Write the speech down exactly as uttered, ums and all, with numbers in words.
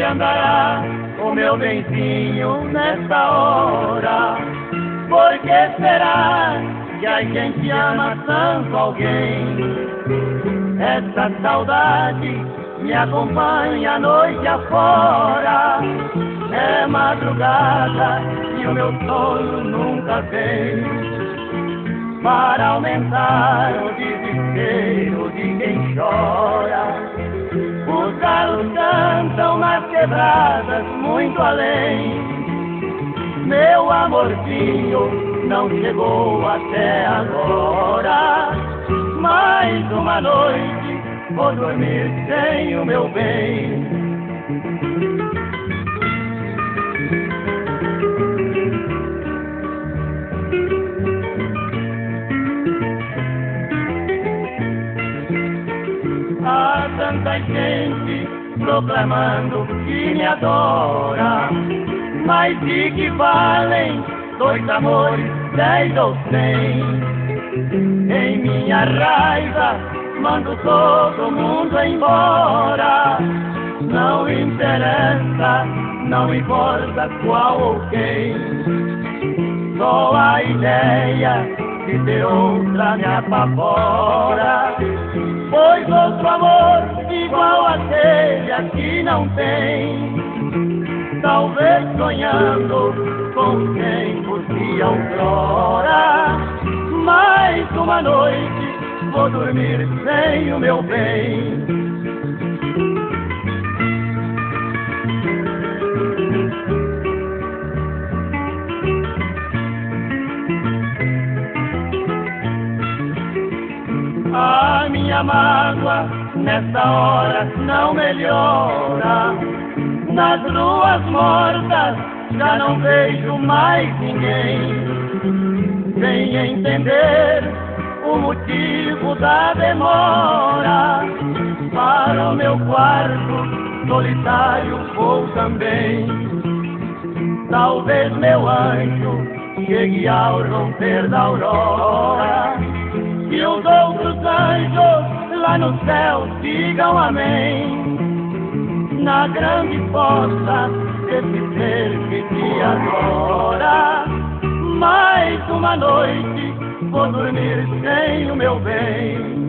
andará o meu benzinho nesta hora? Por que será que a gente ama tanto alguém? Essa saudade me acompanha a noite afora. É madrugada e o meu sono nunca vem, para aumentar o desespero de quem chora. Os galos cantam nas quebradas muito além. Meu amorzinho não chegou até agora. Mais uma noite vou dormir sem o meu bem. Há tanta gente proclamando que me adora, mas de que valem dois amores, dez ou cem? Em minha raiva mando todo mundo embora. Não interessa, não importa qual ou quem. Só a ideia de ter outra me apavora. Pois outro amor igual aquele aqui não tem. Talvez sonhando com os tempos de outrora. Mais uma noite vou dormir sem o meu bem. A minha mágoa nessa hora não melhora. Nas ruas mortas já não vejo mais ninguém. Sem entender o motivo da demora, para o meu quarto solitário vou também. Talvez meu anjo chegue ao romper da aurora, e os outros anjos lá no céu digam amém. Na grande fossa desse ser que te adora. Mais uma noite vou dormir sem o meu bem.